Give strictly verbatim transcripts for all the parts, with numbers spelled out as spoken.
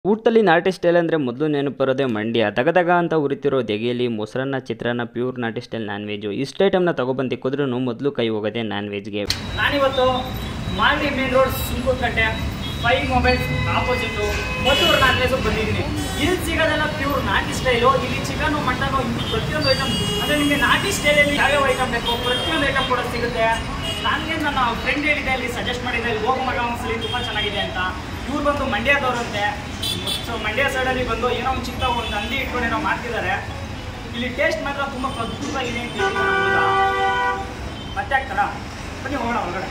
ಊಟದಲ್ಲಿ ನಾಟಿ ಸ್ಟೈಲ್ ಅಂದರೆ ಮೊದಲು ನೆನಪು ಬರೋದೇ ಮಂಡ್ಯ. ದಗದಗ ಅಂತ ಉರಿತಿರೋ ದೆಗೆಯಲ್ಲಿ ಮೊಸರನ್ನ, ಚಿತ್ರಾನ್ನ, ಪ್ಯೂರ್ ನಾಟಿ ಸ್ಟೈಲ್ ನಾನ್ ವೆಜ್ಜು. ಇಷ್ಟು ಐಟಮ್ನ ತೊಗೊಬಂದು ತಿಕ್ಕಿದ್ರೂ ಮೊದಲು ಕೈ ಹೋಗೋದೆ ನಾನ್ ವೆಜ್ಗೆ. ನಾನಿವತ್ತು ಮಾಲ್ಡಿ main road Sunkukatte five mobiles opposite Maddur non veg ಬಂದಿದ್ದೀನಿ. ಇಲ್ಲಿ ಸಿಗೋದೆಲ್ಲ ಪ್ಯೂರ್ ನಾಟಿ ಸ್ಟೈಲು. ಇಲ್ಲಿ ಚಿಕನು, ಮಟನು, ಇಲ್ಲಿ ಪ್ರತಿಯೊಂದು ಐಟಮ್ ಅಂದರೆ ನಿಮಗೆ ನಾಟಿ ಸ್ಟೈಲಲ್ಲಿ ಯಾವ್ಯಾವ ಐಟಮ್ ಬೇಕು ಪ್ರತಿಯೊಂದು ಐಟಮ್ ಕೂಡ ಸಿಗುತ್ತೆ. ನನಗೆ ನನ್ನ ಫ್ರೆಂಡ್ ಹೇಳಿದೆ, ಇಲ್ಲಿ ಸಜೆಸ್ಟ್ ಮಾಡಿದೆ, ಇಲ್ಲಿ ಹೋಗೋ ಮಗ ಒಂದ್ಸಲಿ ತುಂಬ ಚೆನ್ನಾಗಿದೆ ಅಂತ. ಇವ್ರು ಬಂದು ಮಂಡ್ಯದವ್ರಂತೆ. ಸೊ ಮಂಡ್ಯ ಸೈಡಲ್ಲಿ ಬಂದು ಏನೋ ಒಂದು ಚಿಕ್ಕ ಒಂದು ಅಂಗಡಿ ಇಟ್ಕೊಂಡು ಏನೋ ಮಾಡ್ತಿದ್ದಾರೆ. ಇಲ್ಲಿ ಟೇಸ್ಟ್ ಮಾತ್ರ ತುಂಬ ಅದ್ಭುತವಾಗಿದೆ ಅಂತ ಮತ್ತೆ ಆಗ್ತಾರ. ಬನ್ನಿ ಹೋಗೋಣ ಹೊರಗಡೆ.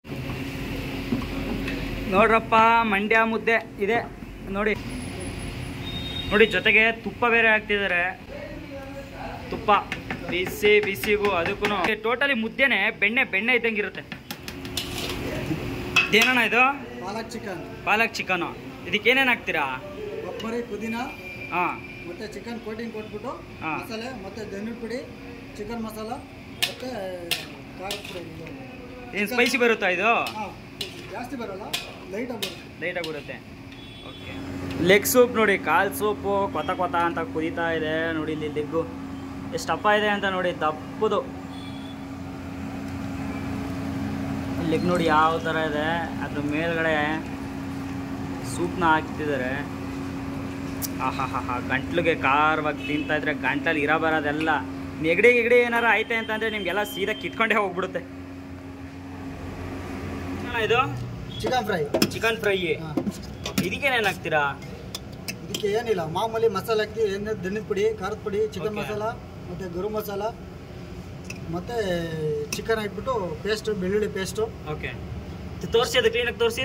ನೋಡ್ರಪ್ಪ, ಮಂಡ್ಯ ಮುದ್ದೆ ಇದೆ ನೋಡಿ ನೋಡಿ ಜೊತೆಗೆ ತುಪ್ಪ ಬೇರೆ ಹಾಕ್ತಿದ್ದಾರೆ. ತುಪ್ಪ ಬಿಸಿ ಬಿಸಿಗೂ ಅದಕ್ಕೂ ಟೋಟಲಿ ಮುದ್ದೆನೆ ಬೆಣ್ಣೆ ಬೆಣ್ಣೆ ಇದ್ದಂಗಿರುತ್ತೆ. ಏನಣ್ಣ ಇದು? ಪಾಲಕ್ ಚಿಕನ್. ಪಾಲಕ್ ಚಿಕನು. ಇದಕ್ಕೆ ಏನೇನು ಹಾಕ್ತೀರಾ? ಕೊಬ್ಬರಿ, ಪುದೀನ, ಹಾಂ, ಮತ್ತೆ ಚಿಕನ್ ಕೋಟಿಂಗ್ ಕೊಟ್ಬಿಟ್ಟು ಮಸಾಲೆ, ಮತ್ತೆ ಧನಿಯ ಪುಡಿ, ಚಿಕನ್ ಮಸಾಲ, ಮತ್ತೆ ಖಾರದ ಪುಡಿ. ಏನು ಸ್ಪೈಸಿ ಬರುತ್ತಾ ಇದು? ಹಾಂ, ಜಾಸ್ತಿ ಬರಲ್ಲ, ಲೈಟಾಗಿ ಬರುತ್ತೆ. ಲೈಟಾಗಿ ಬರುತ್ತೆ. ಓಕೆ. ಲೆಗ್ ಸೂಪ್ ನೋಡಿ, ಕಾಲು ಸೂಪು ಕೊತ ಕೊತ ಅಂತ ಕುದೀತಾ ಇದೆ ನೋಡಿ. ಇಲ್ಲಿ ಲೆಗ್ಗು ಎಷ್ಟು ದಪ್ಪ ಇದೆ ಅಂತ ನೋಡಿ, ದಪ್ಪದು ಲೆಗ್ ನೋಡಿ ಯಾವ ಥರ ಇದೆ. ಅದ್ರ ಮೇಲ್ಗಡೆ ಸೂಪ್ನ ಹಾಕ್ತಿದ್ದಾರೆ. ಆಹಾ ಹಾ ಹಾ ಗಂಟ್ಲಿಗೆ ಖಾರವಾಗಿ ತಿಂತಾ ಇದ್ರೆ ಗಂಟಲ್ಲಿ ಇರೋ ಬರೋದೆಲ್ಲ ನೆಗಡಿ ಗಿಗಡಿ ಏನಾರು ಐತೆ ಅಂತಂದರೆ ನಿಮಗೆಲ್ಲ ಸೀದಾ ಕಿತ್ಕೊಂಡೇ ಹೋಗ್ಬಿಡುತ್ತೆ. ಇದು ಚಿಕನ್ ಫ್ರೈ. Chicken fry. ಇದಕ್ಕೇನೇನು ಹಾಕ್ತೀರಾ? ಇದಕ್ಕೆ ಏನಿಲ್ಲ, ಮಾಮೂಲಿ ಮಸಾಲೆ ಹಾಕಿ, ಏನು ಧನಿಯ ಪುಡಿ, ಖಾರದ ಪುಡಿ, ಚಿಕನ್ ಮಸಾಲ, ಮತ್ತು ಗರಂ ಮಸಾಲ, ಮತ್ತು ಚಿಕನ್ ಹಾಕ್ಬಿಟ್ಟು ಪೇಸ್ಟು, ಬೆಳ್ಳುಳ್ಳಿ ಪೇಸ್ಟು. ಓಕೆ, ತೋರಿಸಿ, ಅದು ಕ್ಲೀನಾಗಿ ತೋರಿಸಿ.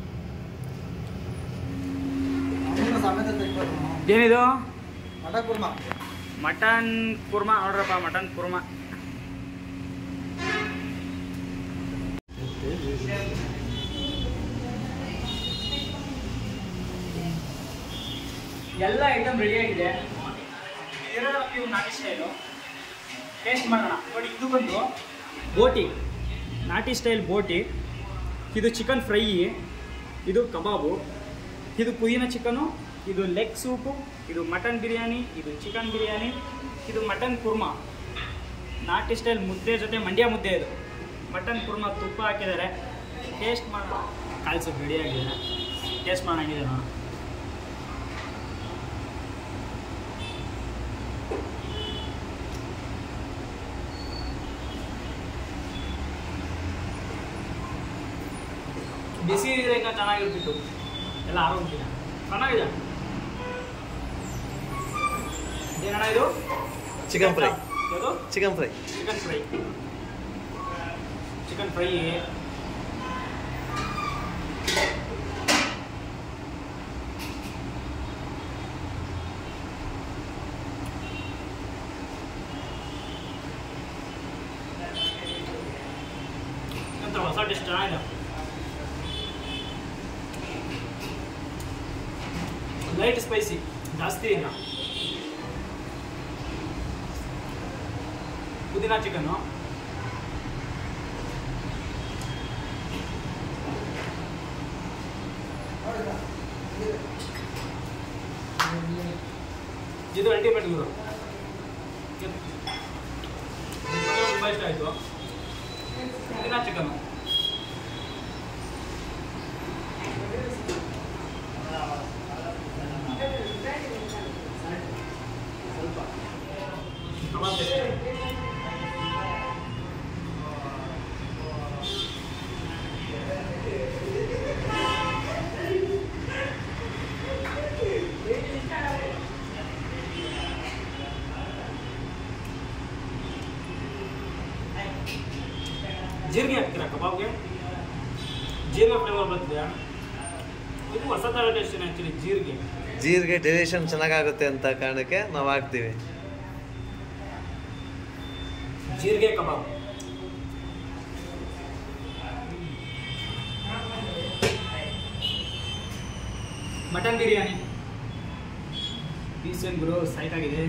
ಏನಿದು? ಮಟನ್ ಕುರ್ಮಾ. ಮಟನ್ ಕುರ್ಮಾ ನೋಡ್ರಪ್ಪ, ಮಟನ್ ಕುರ್ಮಾ. ಎಲ್ಲ ಐಟಮ್ ರೆಡಿ ಆಗಿದೆ. ಇವು ನಾಟಿ ಸ್ಟೈಲು ಟೇಸ್ಟ್ ಮಾಡೋಣ ನೋಡಿ. ಇದು ಬಂದು ಬೋಟಿ, ನಾಟಿ ಸ್ಟೈಲ್ ಬೋಟಿ. ಇದು ಚಿಕನ್ ಫ್ರೈ, ಇದು ಕಬಾಬು, ಇದು ಪುದೀನ ಚಿಕನು, ಇದು ಲೆಗ್ ಸೂಪು, ಇದು ಮಟನ್ ಬಿರಿಯಾನಿ, ಇದು ಚಿಕನ್ ಬಿರಿಯಾನಿ, ಇದು ಮಟನ್ ಕುರ್ಮಾ. ನಾಟಿ ಸ್ಟೈಲ್ ಮುದ್ದೆ ಜೊತೆ ಮಂಡ್ಯ ಮುದ್ದೆ. ಇದು ಮಟನ್ ಕುರ್ಮಾ ತುಪ್ಪ ಹಾಕಿದ್ದಾರೆ. ಟೇಸ್ಟ್ ಮಾಡೋಣ. ಕಾಲು ಸೂಪ್ ರೆಡಿ ಆಗಿದೆ, ಟೇಸ್ಟ್ ಮಾಡೋಂಗಿದೆ ನೋಡೋಣ. ಬಿಸಿ ಇದ್ರೆ ಈಗ ಚೆನ್ನಾಗಿರ್ತಿತ್ತು, ಎಲ್ಲ ಆರೋಗ್ಯ ಚೆನ್ನಾಗಿದೆ. ಏನಣ್ಣ ಇದು? Chicken fry. ಇದು chicken fry. Chicken fry. Chicken fry ಅಂತ ಹೊಸ ಟೇಸ್ಟ್ ಚೆನ್ನಾಗಿದೆ. ಲೈಟ್ ಸ್ಪೈಸಿ, ಜಾಸ್ತಿ ಇಲ್ಲ. ಪುದೀನ ಚಿಕನ್ನು, ಇದು ಅಲ್ಟಿಮೇಟ್ ಗುರು. ತುಂಬ ಇಷ್ಟ ಆಯಿತು. ಪುದೀನ ಚಿಕನ್ನು ಜೀರಿಗೆ ಹಾಕ್ತೀರಾ ಕಬಾಬ್ಗೆ? ಜೀರಿಗೆ ಫ್ಲೇವರ್ ಬರ್ತದೆ. ಇದು ಹೊಸ ಥರ ಟೇಸ್ಟ್ ಆ್ಯಕ್ಚುಲಿ. ಜೀರಿಗೆ ಜೀರಿಗೆ ಡೈಜೆಷನ್ ಚೆನ್ನಾಗಾಗುತ್ತೆ ಅಂತ ಕಾರಣಕ್ಕೆ ನಾವು ಹಾಕ್ತೀವಿ. ಜೀರಿಗೆ ಕಬಾಬ್. ಮಟನ್ ಬಿರಿಯಾನಿ ಪೀಸ್ ಗುರು ಸೈಟಾಗಿದೆ.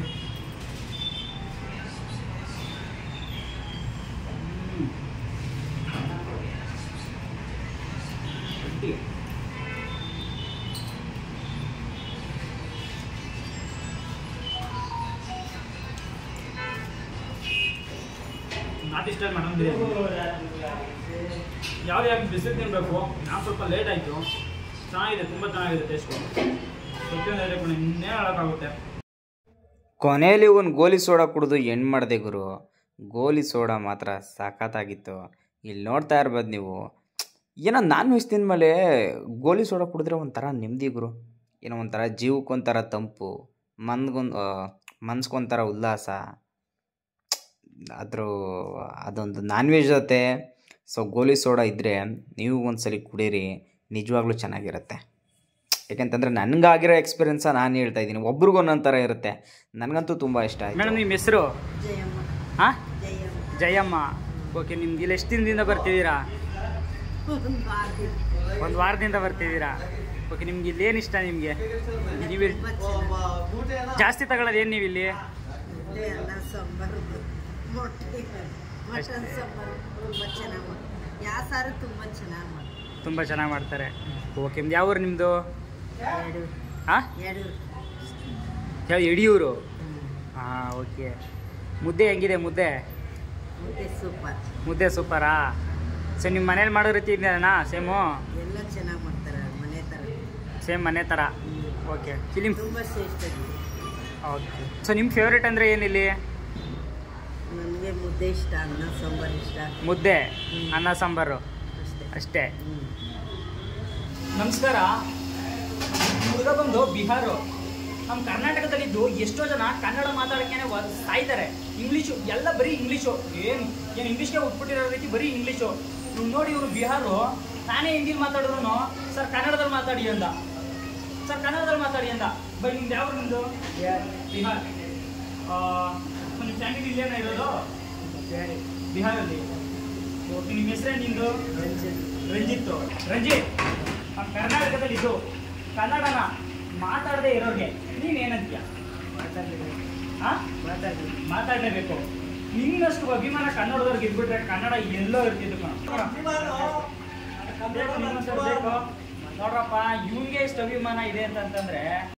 ನಾಟಿ ಸ್ಟೈಲ್ ಮಟನ್ ಬಿರಿಯಾನಿ. ಯಾವ ಯಾವ ಬಿಸಿಲು ತಿನ್ನಬೇಕು. ನಾನು ಸ್ವಲ್ಪ ಲೇಟ್ ಆಯಿತು. ಚೆನ್ನಾಗಿದೆ, ತುಂಬ ಚೆನ್ನಾಗಿದೆ ಟೇಸ್ಟು. ಪ್ರತಿಯೊಂದು ಹೇಳಬೇಕು, ಇನ್ನೇ ಹೇಳೋಕ್ಕಾಗುತ್ತೆ. ಕೊನೆಯಲ್ಲಿ ಒಂದು ಗೋಲಿ ಸೋಡಾ ಕುಡಿದು ಹೆಣ್ಣು ಮಾಡಿದೆ ಗುರು. ಗೋಲಿ ಸೋಡಾ ಮಾತ್ರ ಸಖತ್ತಾಗಿತ್ತು. ಇಲ್ಲಿ ನೋಡ್ತಾ ಇರ್ಬೋದು ನೀವು. ಏನೋ ನಾನ್ ವೆಜ್ ತಿಂದಮೇಲೆ ಗೋಲಿ ಸೋಡಾ ಕುಡಿದ್ರೆ ಒಂಥರ ನೆಮ್ಮದಿ ಗುರು. ಏನೋ ಒಂಥರ ಜೀವಕ್ಕೊಂಥರ ತಂಪು, ಮನ್ಗೊಂದು ಮನ್ಸ್ಗೊಂಥರ ಉಲ್ಲಾಸ. ಅದ್ರ ಅದೊಂದು ನಾನ್ ವೆಜ್ ಜೊತೆ ಸೊ ಗೋಲಿ ಸೋಡಾ ಇದ್ದರೆ ನೀವು ಒಂದ್ಸಲಿ ಕುಡೀರಿ, ನಿಜವಾಗ್ಲೂ ಚೆನ್ನಾಗಿರುತ್ತೆ. ಯಾಕೆಂತಂದರೆ ನನಗಾಗಿರೋ ಎಕ್ಸ್ಪೀರಿಯೆನ್ಸ ನಾನು ಹೇಳ್ತಾ ಇದ್ದೀನಿ. ಒಬ್ರಿಗೂ ಒಂದೊಂದು ಥರ ಇರುತ್ತೆ. ನನಗಂತೂ ತುಂಬ ಇಷ್ಟ ಆಯಿತು. ಮೇಡಮ್ ನಿಮ್ಮ ಹೆಸರು? ಹಾಂ, ಜಯಮ್ಮ. ಓಕೆ, ನಿಮ್ಗೆ ಇಲ್ಲಿ ಎಷ್ಟು ದಿನದಿಂದ ಬರ್ತಿದ್ದೀರಾ? ಒಂದು ವಾರದಿಂದ ಬರ್ತಿದ್ದೀರಾ. ಓಕೆ, ನಿಮ್ಗೆ ಇಲ್ಲಿ ಏನು ಇಷ್ಟ? ನಿಮಗೆ ನೀವು ಜಾಸ್ತಿ ತಗೊಳ್ಳೋದು ಏನು ನೀವು ಇಲ್ಲಿ? ತುಂಬ ಚೆನ್ನಾಗಿ ಮಾಡ್ತಾರೆ. ಓಕೆ, ಯಾವ ಊರು ನಿಮ್ಮದು? ಹಾಂ, ಯಾವ ಯಡಿಯೂರು? ಹಾಂ, ಓಕೆ. ಮುದ್ದೆ ಹೆಂಗಿದೆ? ಮುದ್ದೆ ಸೂಪರ್. ಮುದ್ದೆ ಸೂಪರಾ? ಸೊ ನಿಮ್ಮ ಮನೇಲಿ ಮಾಡೋ ರೀತಿ ಇದೆಯಾ? ಸೇಮು ಎಲ್ಲ ಚೆನ್ನಾಗಿ ಮಾಡ್ತಾರೆ, ಮನೆ ಥರ. ಸೇಮ್ ಮನೆ ಥರ. ಓಕೆ, ಫಿಲಿಮ್ ತುಂಬ ಶ್ರೇಷ್ಠ. ಓಕೆ. ಸೊ ನಿಮ್ಮ ಫೇವ್ರೇಟ್ ಅಂದರೆ ಏನಿಲ್ಲಿ? ನನಗೆ ಮುದ್ದೆ ಇಷ್ಟ, ಅನ್ನ ಸಾಂಬಾರು ಇಷ್ಟ. ಮುದ್ದೆ, ಅನ್ನ ಸಾಂಬಾರು ಅಷ್ಟೇ ಅಷ್ಟೇ. ನಮಸ್ಕಾರ. ಹುಡುಗ ಬಂದು ಬಿಹಾರು. ನಮ್ಮ ಕರ್ನಾಟಕದಲ್ಲಿದ್ದು ಎಷ್ಟೋ ಜನ ಕನ್ನಡ ಮಾತಾಡೋಕ್ಕೆ ಸಾಯ್ತಾರೆ. ಇಂಗ್ಲೀಷು ಎಲ್ಲ ಬರೀ ಇಂಗ್ಲೀಷು. ಏನು ಏನು ಇಂಗ್ಲೀಷ್ಗೆ ಉಟ್ಬಿಟ್ಟಿರೋ ರೀತಿ ಬರೀ ಇಂಗ್ಲೀಷು. ನೀವು ನೋಡಿ, ಇವರು ಬಿಹಾರು. ನಾನೇ ಹಿಂದಿಲಿ ಮಾತಾಡಿದ್ರು ಸರ್ ಕನ್ನಡದಲ್ಲಿ ಮಾತಾಡಿ ಅಂದ. ಸರ್ ಕನ್ನಡದಲ್ಲಿ ಮಾತಾಡಿ ಅಂದ. ಬೈ ನಿಮ್ದು ಯಾವ ನಿಮ್ಮದು? ಬಿಹಾರ್. ನಿಮ್ಮ ಫ್ಯಾಮಿಲಿ ಇಲ್ಲೇನ ಇರೋದು? ಬಿಹಾರಲ್ಲಿ. ಓಕೆ, ನಿಮ್ಮ ಹೆಸರೇ ನಿಂದು? ರಂಜಿತ್ತು. ರಂಜಿತ್, ನಮ್ಮ ಕರ್ನಾಟಕದಲ್ಲಿದ್ದು ಕನ್ನಡನ ಮಾತಾಡದೆ ಇರೋರಿಗೆ ನೀವೇನಂತೀಯ? ಹಾಂ, ಮಾತಾಡಲೇಬೇಕು. ನಿನ್ನಷ್ಟು ಅಭಿಮಾನ ಕನ್ನಡದವ್ರಿಗೆ ಇದ್ಬಿಟ್ರೆ ಕನ್ನಡ ಎಲ್ಲೋ ಇರ್ತಿದ್ದು ನೋಡ್ರಪ್ಪ. ಇವ್ನಿಗೆ ಇಷ್ಟು ಅಭಿಮಾನ ಇದೆ ಅಂತಂತಂದ್ರೆ